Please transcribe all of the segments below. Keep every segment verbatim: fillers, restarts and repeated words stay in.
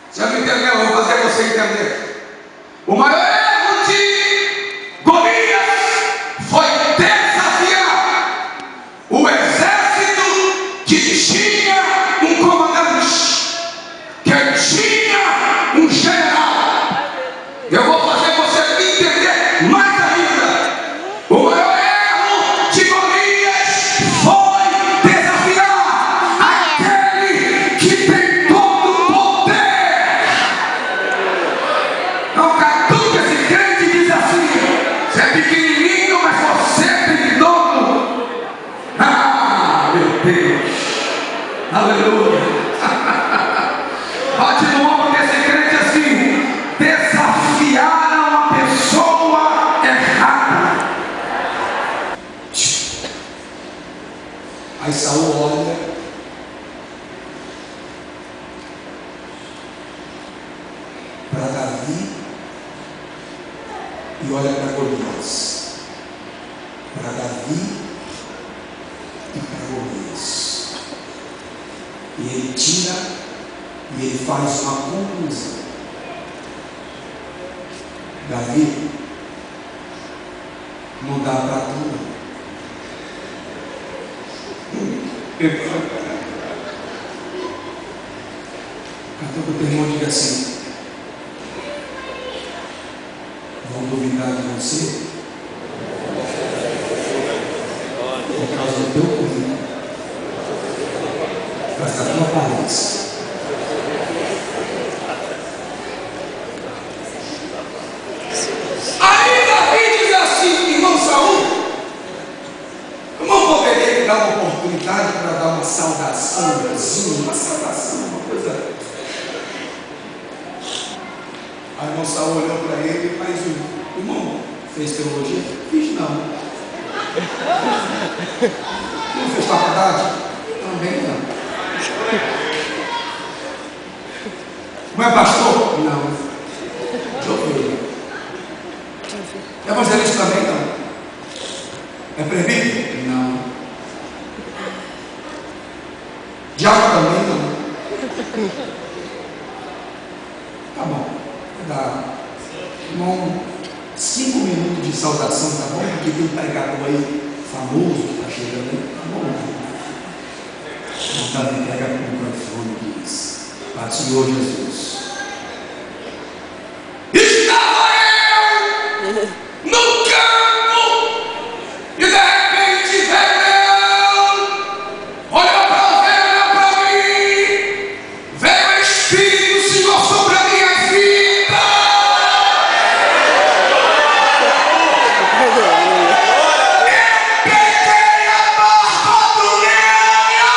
Você não entendeu? Eu vou fazer você entender. O maior erro de Golias foi desafiar o exército que tinha um comandante, que tinha um general. Eu vou fazer você entender mais ainda. O maior erro de Golias foi desafiar aquele que tem todo o poder. Não catuca esse crente desafio. Você é pequenininho, mas você tem dono. Ah, meu Deus. Aleluia. Bate no ombro desse crente assim. Desafiaram uma pessoa errada. Aí Saul olha para Davi e olha para Golias. Para Davi e para Golias. E ele tira e ele faz uma conclusão. Davi, não dá para tu. Então o teu irmão diga assim: vão duvidar de você por causa do teu currículo, por causa da tua aparência. Aí Davi diz assim: irmão Saul, eu não poderia dar uma oportunidade para dar uma saudação, uma saudação, uma coisa. Aí o irmão Saul olhou para ele e faz o irmão, fez teologia? Fiz não. Não fez faculdade? Também não. Não é pastor? Não. Joguei. Evangelista também não. É presbítero? Não. Diabo também não. Tá bom. Dá. Irmão, cinco minutos de saudação, tá bom? Porque tem pregador aí famoso que está chegando aí. Tá bom? Vontade de pregar com o microfone que diz: Pai, Senhor Jesus. Estava eu no campo e de repente veio eu, olhou para o velho, olhou para mim, veio o Espírito do Senhor sobre a minha vida. Eu peguei a barba do leão.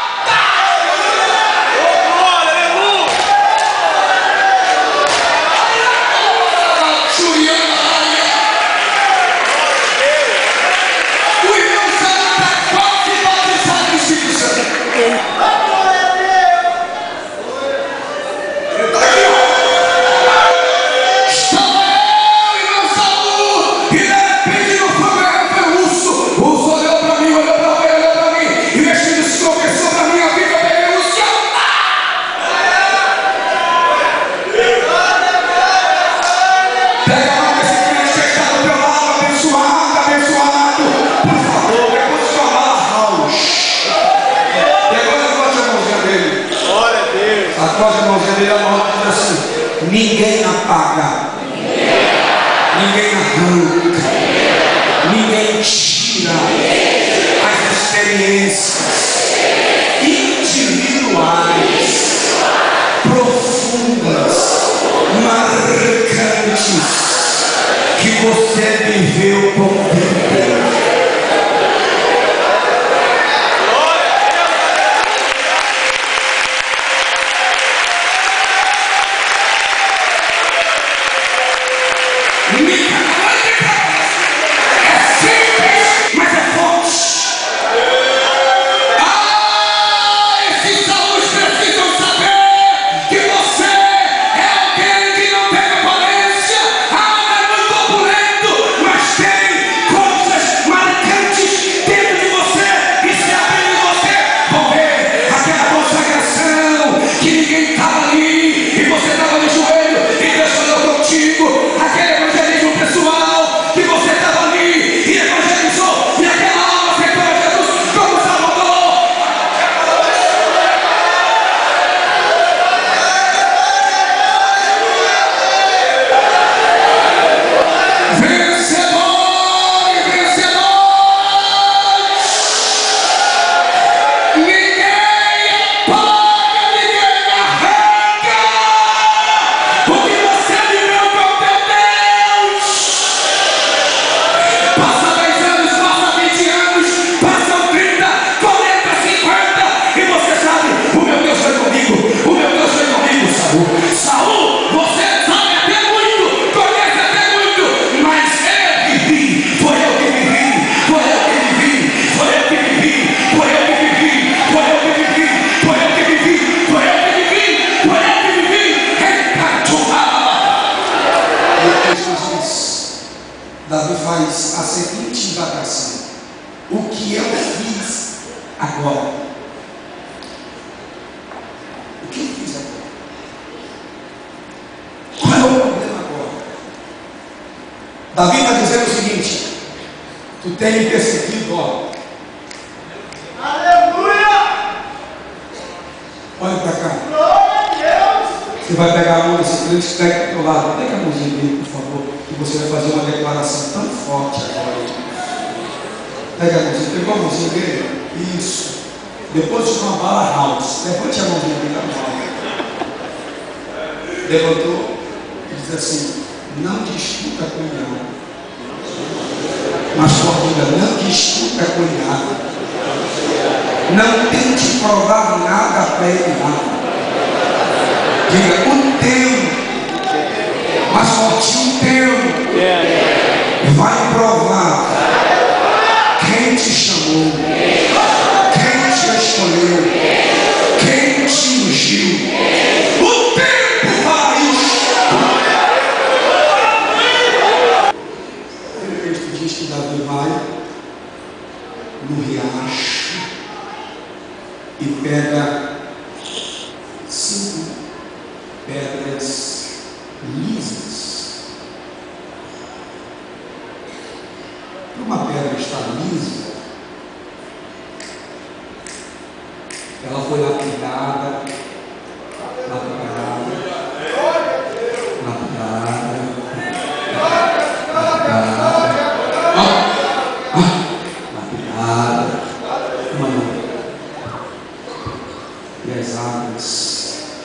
O irmão Santo está quase batizado no Espírito Santo. Ele está aqui, ó. Estava eu, irmão Saul, e de repente não foi guerra, foi o urso. O urso olhou para mim, olhou para mim, olhou para mim, e o Espírito do Senhor pensou para minha vida, eu peguei o urso. Pega a mão desse crente que está do teu lado, abençoado, abençoado. Por favor, depois de falar, Raul. E agora levante a mãozinha dele. Glória a Deus. Atrás a mãozinha dele, a mão diz assim: ninguém apaga, ninguém arranca, ninguém tira as experiências individuais, profundas, marcantes que você viveu com Deus. É simples, mas é forte. Ah, esses alunos precisam saber que você é alguém que não tem aparência. Ah, não é muito opulento, Saul. Saul, você sabe até muito, conhece até muito, mas eu vivi, foi eu que vivi, foi eu que vivi, foi eu que vivi, foi eu que vivi, foi eu que vivi, foi eu que vivi, foi eu que vivi, foi eu que vivi. E o texto diz, Davi faz a seguinte indagação: o que eu fiz agora? O que eu fiz agora? Qual é o problema agora? Davi está dizendo o seguinte: tu tem me perseguido, ó. Aleluia! Olha para cá. Glória a Deus! Você vai pegar a mão desse crente que está aqui do teu lado. Pega a mãozinha dele, por favor, que você vai fazer uma declaração tão forte agora. Pega a mãozinha, pegou a mãozinha dele? Isso. Depois de uma bala house, levante a mãozinha dele na mão. Levantou e diz assim: não discuta com nada. Mas sua vida, não discuta com nada. Não tente provar nada para ele nada. Diga o teu, mas forte o teu. Vai provar quem te chamou, quem te escolheu, quem te ungiu. O tempo para isso. O texto diz que Davi vai no riacho e pega cinco pedras lisas. Para uma pedra estar lisa, ela foi lapidada, lapidada, lapidada, lapidada, ah, lapidada, uma não. E as águas.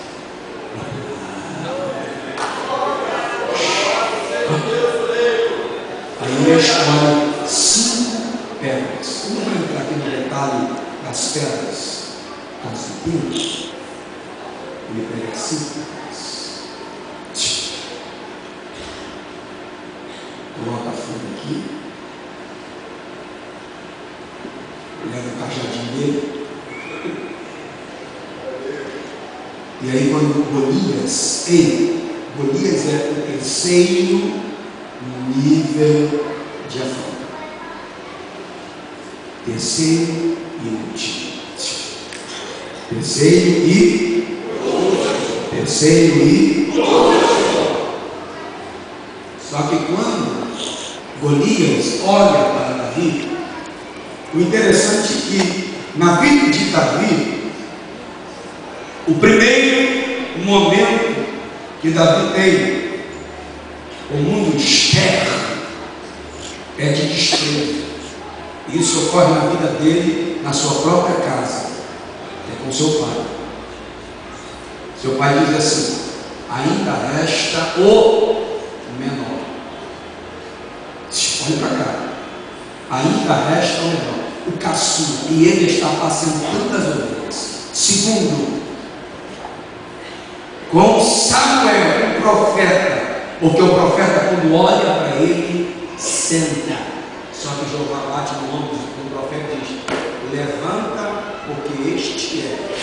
Aí ele escolhe cinco pedras. Eu não vou entrar aqui no detalhe das pedras, das pedras. Ele pega cinco pedras, coloca a folha aqui, leva o cajadinho dele. E aí quando Golias, ei, Golias é o terceiro nível de afronta. Terceiro e último. Terceiro e terceiro e só que quando Golias olha para Davi, o interessante é que na vida de Davi, o primeiro momento que Davi tem, o mundo externo, é de desprezo. Isso ocorre na vida dele, na sua própria casa, é com seu pai. Seu pai diz assim: ainda resta o menor. Olha para cá. Ainda resta o menor, o caçula, e ele está apacentando as ovelhas. Segundo, com Samuel, o profeta, porque o profeta, quando olha para ele, senta. Só que Jeová bate no ombro do profeta e diz: levanta, porque este é